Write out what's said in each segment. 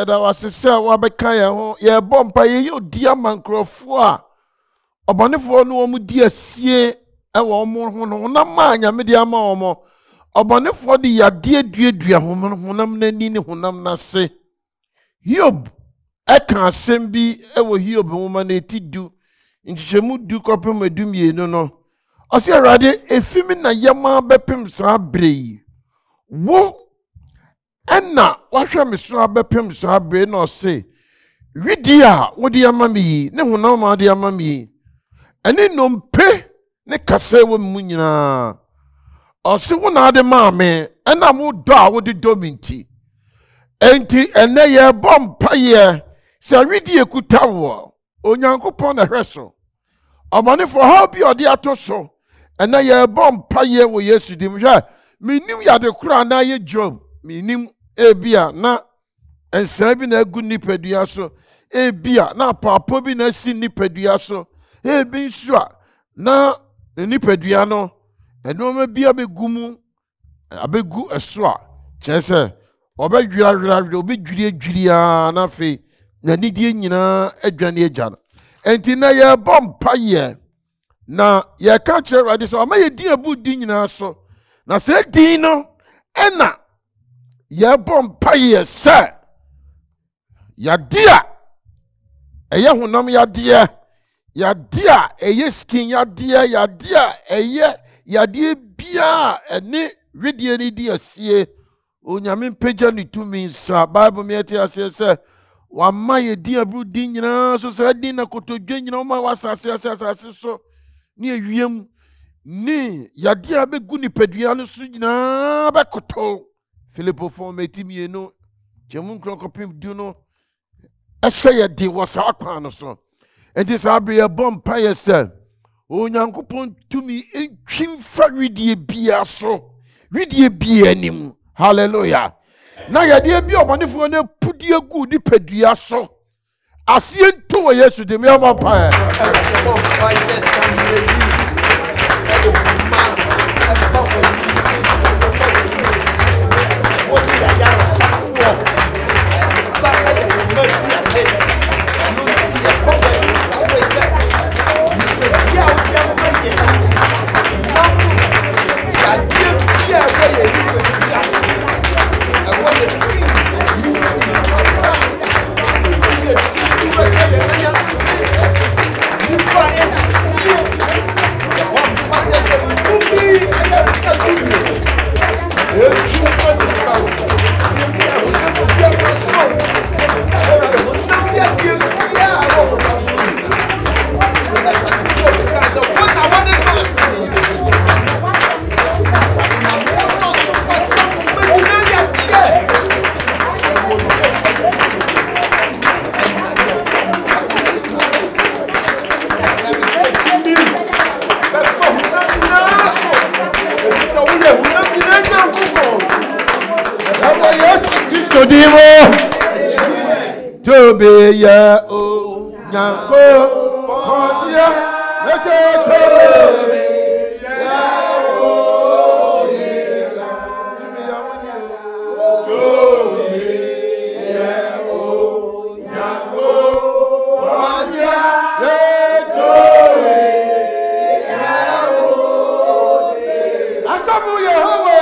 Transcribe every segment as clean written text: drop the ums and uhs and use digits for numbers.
yada wasese a wabeka ye ho ye bompa ye yo dia mankrofo a obonefo no omu di asie e wo mo ho no na ma nyame di ama omo obonefo di yade aduadua honam nani ne honam na se Hiob eka asem bi e wo Hiob homa na etidu ntichemu du kopem adumie no ose awrade efimi na yema bepem sa brei wo enna wahwe meso abepem sa brei no se widia wodi amami ne honam ma di amami ene nompe ne kase wo mu nyina ose wo na ade maame ena mo do a wo de dominti enti ene ye bompa ye se widie kutawo onyankopon na hweso obane for how be odi atoso ene ye bompa ye wo Yesu dim hwe minim yade kura na ye Job minim ebia na ensa bi na agu nipadua so ebia na papa bi na si nipadua so ebi nso na nipadua no enoma bia begumu abegu eso a chese obedwira obedwiri a na fe na nidie nyina adwane agya enti na ye bompa ye na ye ka kire rade so ama ye din abu din nyina so na se din no ena ye bompa ye se ya dia eye honam ya dia eye skin ya dia eye bia ene widie ni dia sie onyame peja ni tumi sa bible me ati ase se wa ma ye dia bru din nyina so se din na kotodwe nyina ma wasase asase so ni ewiem ni ya dia begu ni pedua no so nyina be koto Philippo form etimi no jemun krokopim du no ehye ye di wasa akwan no so enti sa be ye bompa ye se onyankopon tumi entwim fa widie bia so widie bia nim hallelujah na yade bi obonefo na pudie gu di pedua so asie nto wo Yesu de me bompa Tobe ya o nyanko podia mese tobe ya o yega tumi ya woni tobe ya o nyanko podia ya tobe ya o asabu Yehova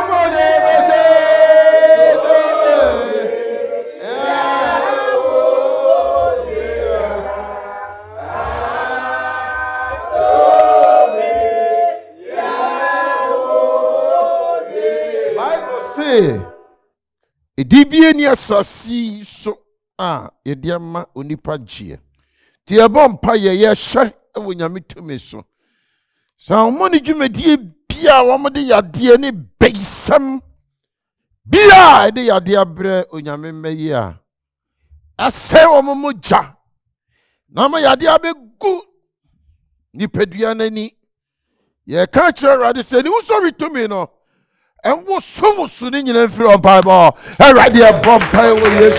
Edibie ni asasi so yediama onipa gie ti ebo mpa ye hye ewo nyame tumi so sa omoni dwumedie bia wo de yade ne beisam bia de yade abre onyame meyi ase wo moja na ma yade abegu ni pedua nani ye ka kire rade se ni wo so bitumi no and what so soon in your front Bible? I read the bomb pile with yes.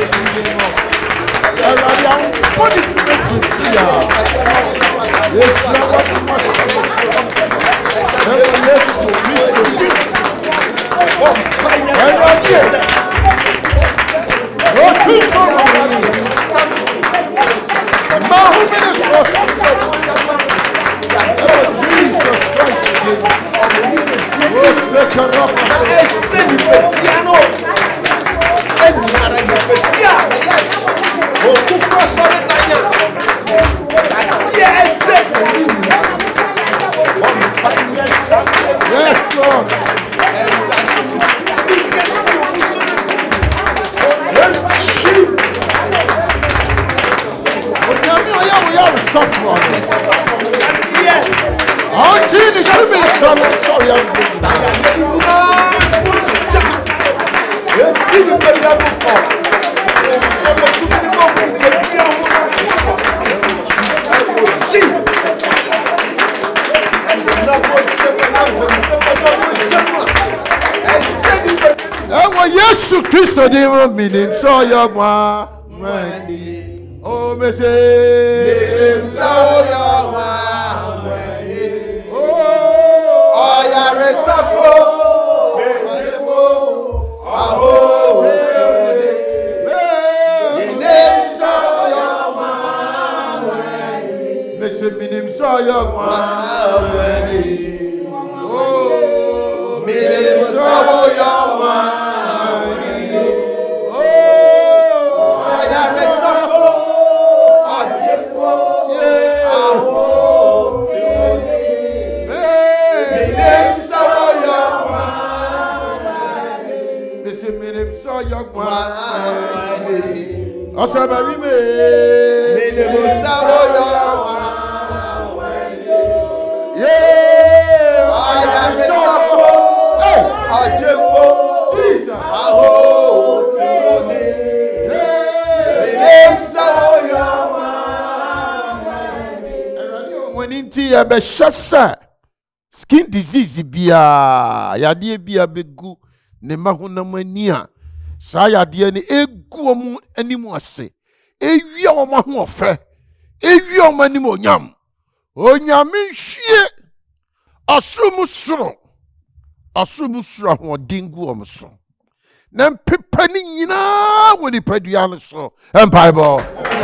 I read the body to make you clear. Yes, Yesu Kristo di minim so yogwa mwani o mese so yogwa mwani o ya resafo mefo aho minim so yogwa mwani mese minim so yogwa mwani o minim so yogwa Osabari me le sawo yo I suffer ajefo Jesus aho timoni le sawo yo when inti ya be shasa skin disease bia yade bia begu ne mahunam ani a sa yade ne egu omu animu ase ewi omu ho ofe ewi omu animu onyam onyame hwie asumu suro ho dingu omu so na pepa ni nyina woni padua no so empaibo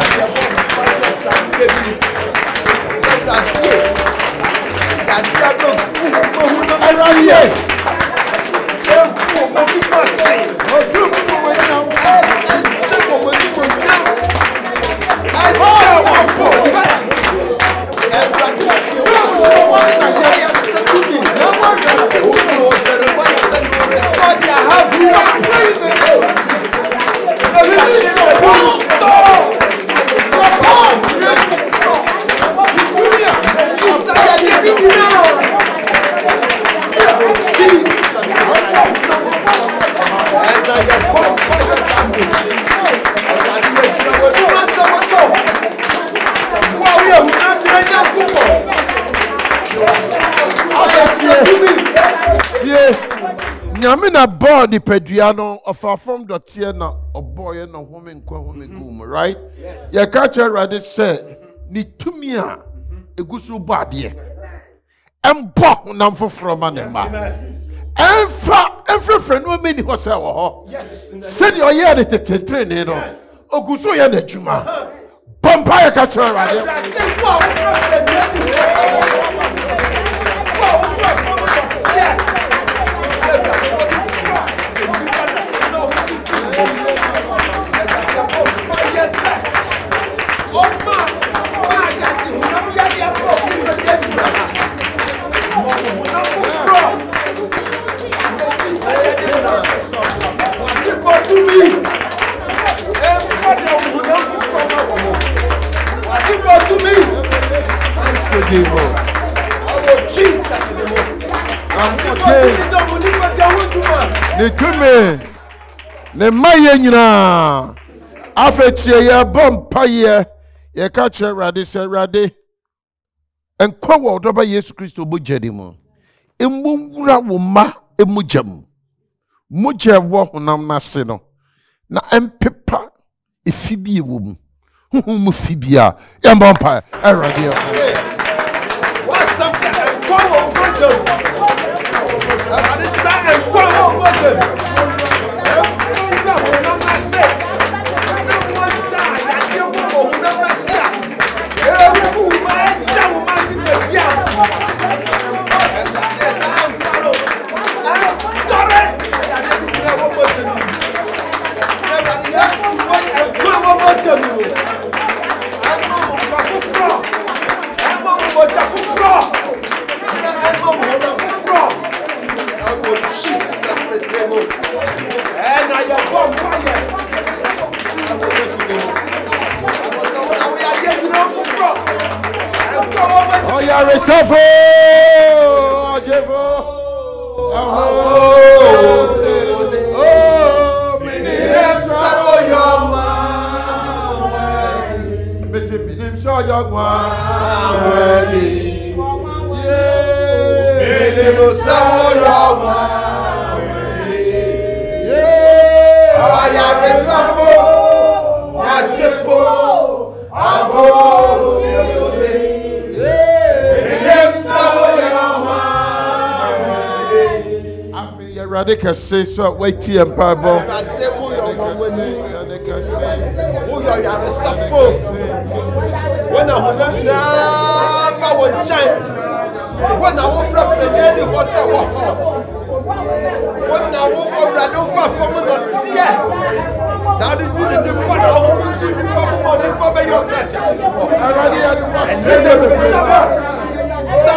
Nyamina born the peduano of our form the tiena or boy and a woman gum, right? Yes. Your catcher rather said, Nitumia, a gusu badi, and born nam for from an and for every friend woman was our yes, said your year at the train, you know, or gusu and the juma. Bumpire catcher rather. ne tumi ne maye nyina afetie ye bompaye ye ka che Awurade se Awurade enkwa wo doba Yesu Kristo bojade mu emwura wo ma emujam muje wo honam na se no na empepa efibie wo mu mu fibia ye bompa Awurade what something enkwa wo bojam Awurade sa enkwa wo bojam emwura honam na se na moja ya die wo honam na se Oh, yeah, resafo, Jevo. Oh, minim so yoma. Missy minim so yoma. Yeah, minim so yoma. Yeah, oh, yeah, resafo, Jevo. Radika say so wait and Bible. When I was change, when I was friendly, was a walk. When I was already far from the tea. Now the part of the public your gratitude. I already had so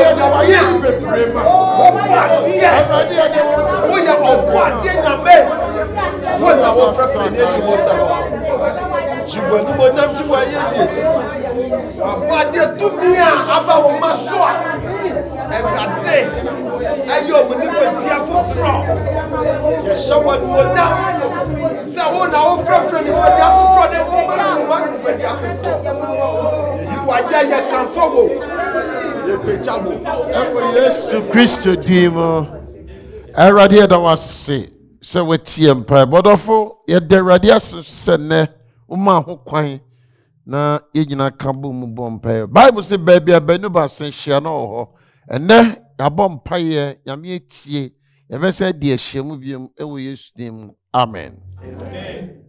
Yesu Kristo dimo Awurade da wase se wetie mpa bodofo ye de Awurade asene uma ho kwan na yegyina kabo mu bompa Bible say baby abenu ba sen hia na ho ene abompa ye nyame etie ye be se de ahiamu biem ewo Yesu dim amen.